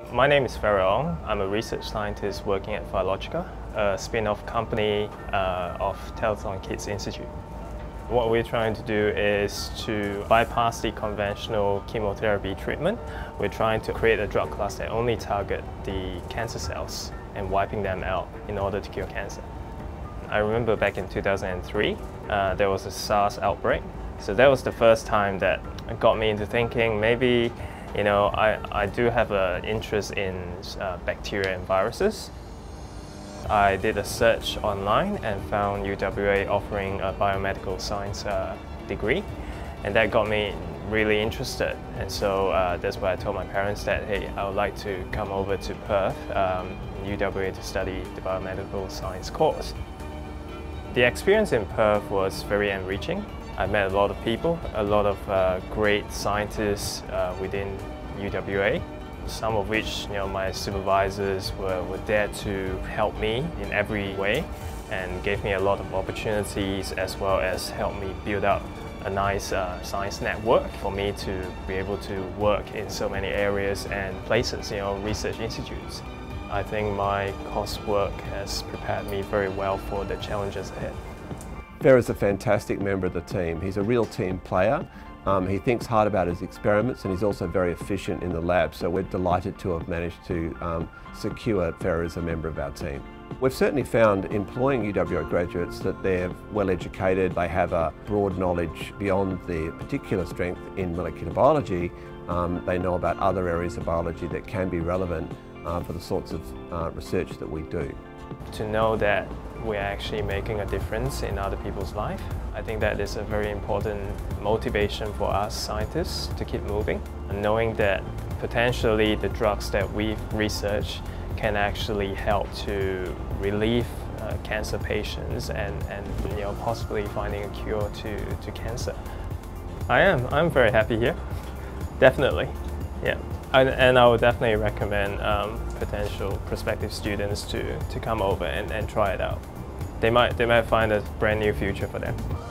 My name is Ferrer Ong. I'm a research scientist working at Pharlogica, a spin-off company of Telethon Kids Institute. What we're trying to do is to bypass the conventional chemotherapy treatment. We're trying to create a drug class that only target the cancer cells and wiping them out in order to cure cancer. I remember back in 2003, there was a SARS outbreak. So that was the first time that got me into thinking maybe, I do have an interest in bacteria and viruses. I did a search online and found UWA offering a biomedical science degree, and that got me really interested. And so that's why I told my parents that, hey, I would like to come over to Perth, UWA, to study the biomedical science course. The experience in Perth was very enriching. I met a lot of people, a lot of great scientists within UWA, some of which my supervisors were there to help me in every way and gave me a lot of opportunities, as well as helped me build up a nice science network for me to be able to work in so many areas and places, research institutes. I think my coursework has prepared me very well for the challenges ahead. Ferrer's a fantastic member of the team. He's a real team player. He thinks hard about his experiments, and he's also very efficient in the lab, so we're delighted to have managed to secure Ferrer as a member of our team. We've certainly found employing UWA graduates that they're well educated, they have a broad knowledge beyond their particular strength in molecular biology. They know about other areas of biology that can be relevant for the sorts of research that we do. To know that we're actually making a difference in other people's life, I think that is a very important motivation for us scientists to keep moving. And knowing that potentially the drugs that we've researched can actually help to relieve cancer patients and possibly finding a cure to cancer. I'm very happy here, definitely, yeah. And I would definitely recommend potential prospective students to come over and try it out. They might find a brand new future for them.